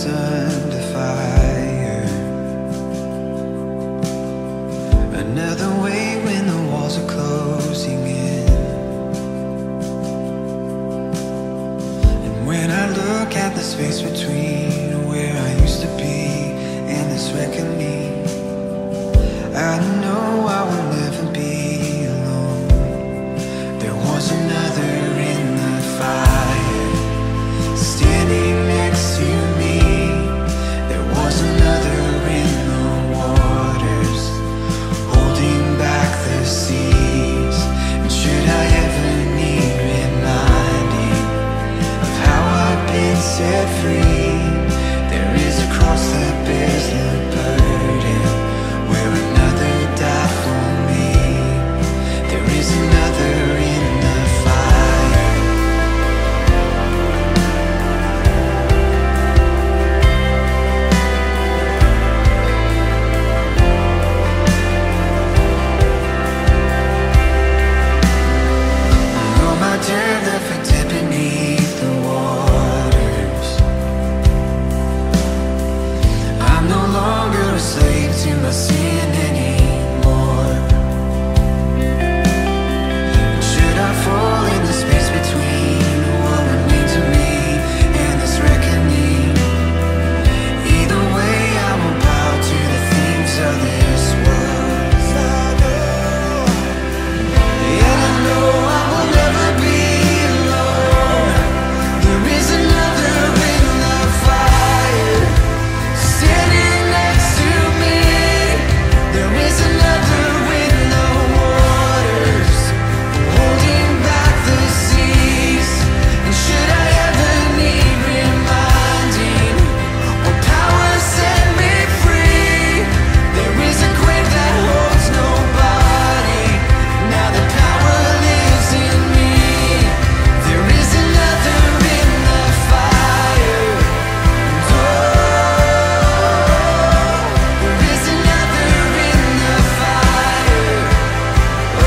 furnace under fire. Another way when the walls are closing in. And when I look at the space between where I used to be and this reckoning, I know I will never be alone. There was another in the fire, standing next to me. There was another in the waters, holding back the seas. And should I ever need reminding of how I've been set free, there is a cross that bears the burden, where another died for me. There is another in the fire. All my dirt left for dead beneath the waters. I'm no longer a slave to my sin anymore. Should I fall in the space between what remains of me and this reckoning? Either way, I will bow to the things of this world. And I know I will never be alone. There is another in the fire, standing next to me. There is another in the waters, holding back the seas. And should I ever need reminding, or power set me free, there is a grave that holds nobody. Now the power lives in me. There is another in the fire. Oh, there is another in the fire. Oh,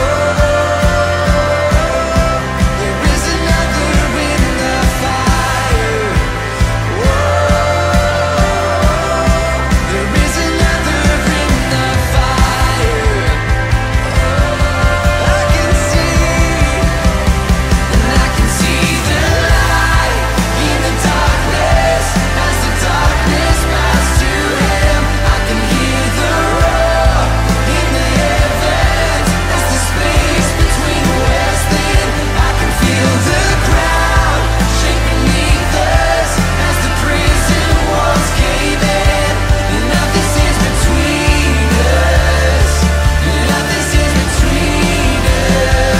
there is another in the fire. Oh, there is another in the fire. I can see the light in the darkness. As the darkness bows to Him, I can hear the roar in the heavens. As the space between west and I can feel the ground shake beneath us. As the prison walls cave in, and nothing stands between us. Nothing stands between us.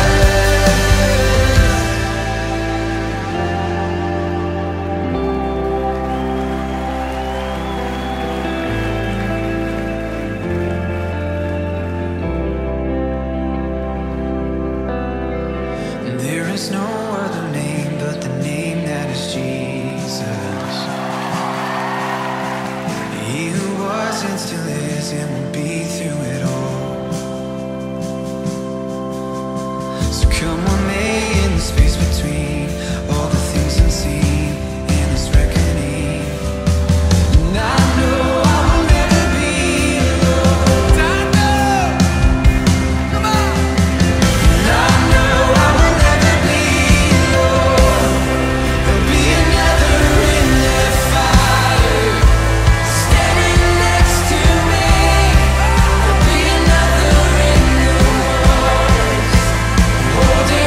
There is no other name but the name that is Jesus. He who was and still is and will be through it all. So come on, May, in the space between all the things unseen and this reckoning. And I know I will never be alone. I know. Come on. And I know I will never be alone. There'll be another in the fire, standing next to me. There'll be another in the waters, holding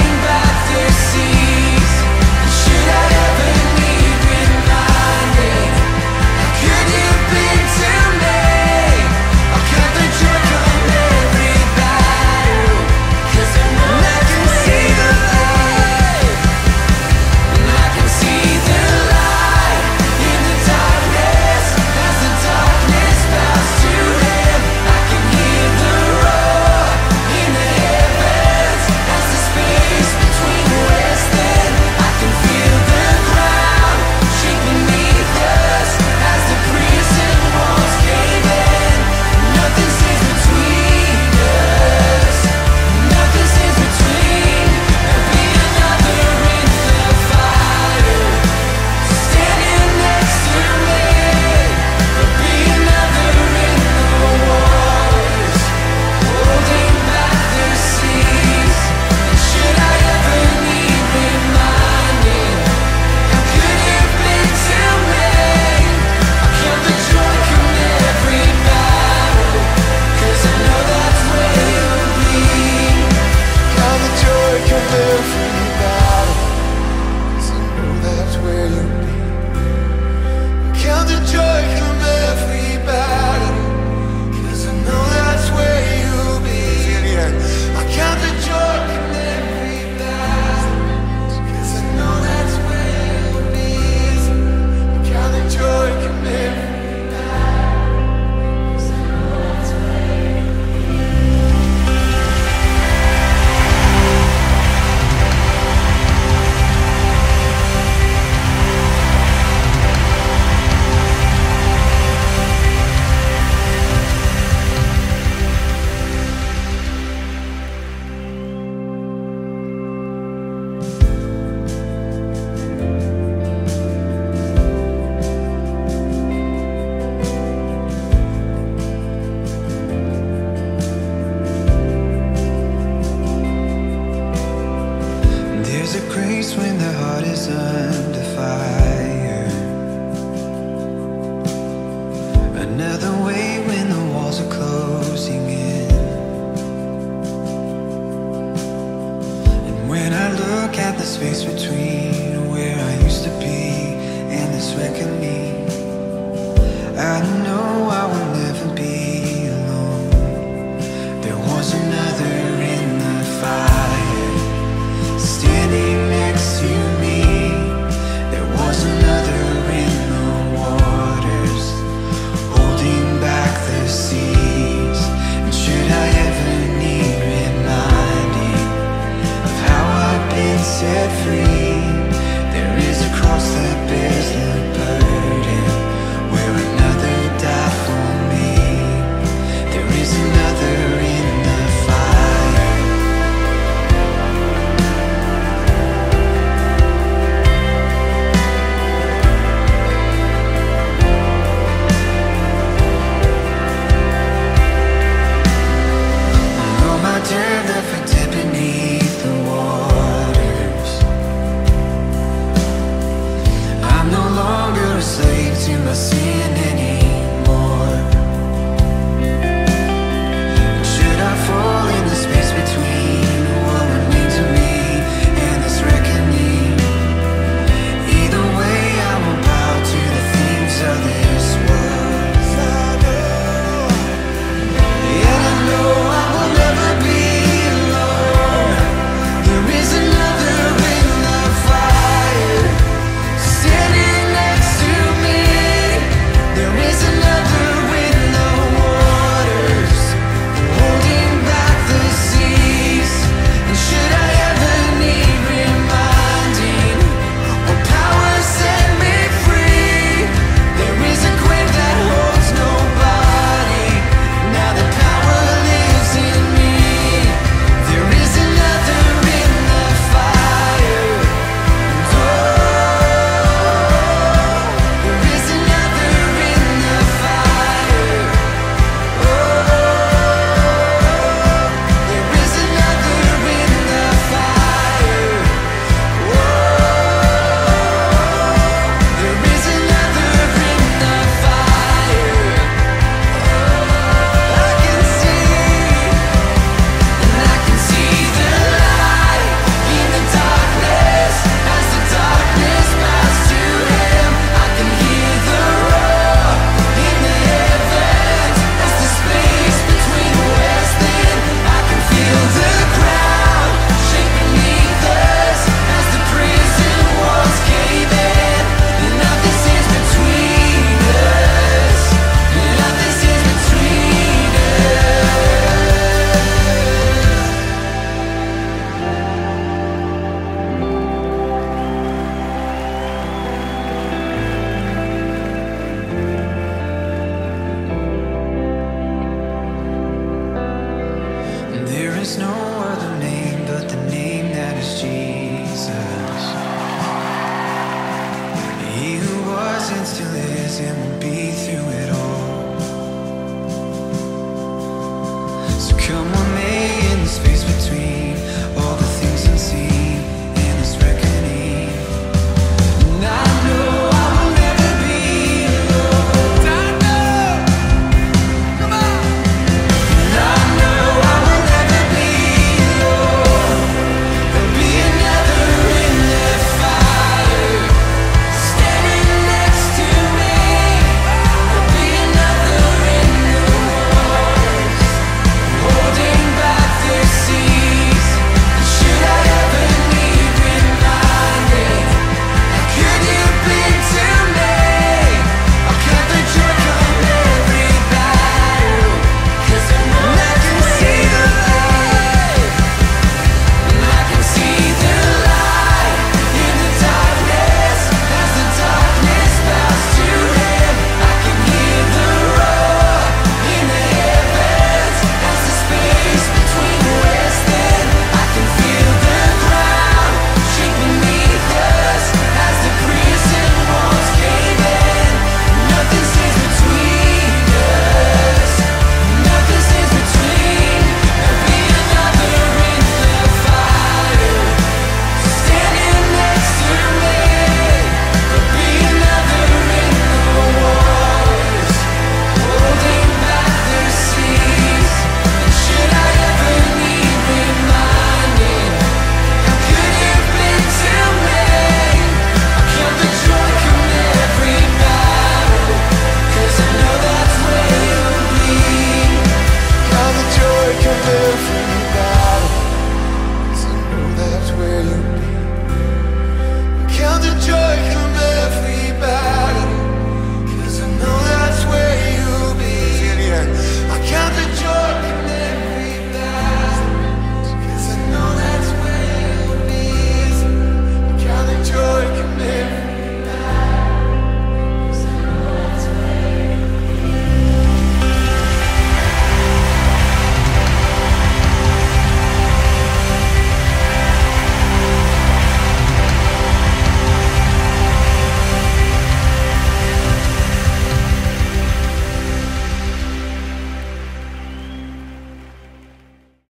grace when the heart is under fire. Another way when the walls are closing in. And when I look at the space between where I used to be and this reckoning, I know I will never be alone. There was another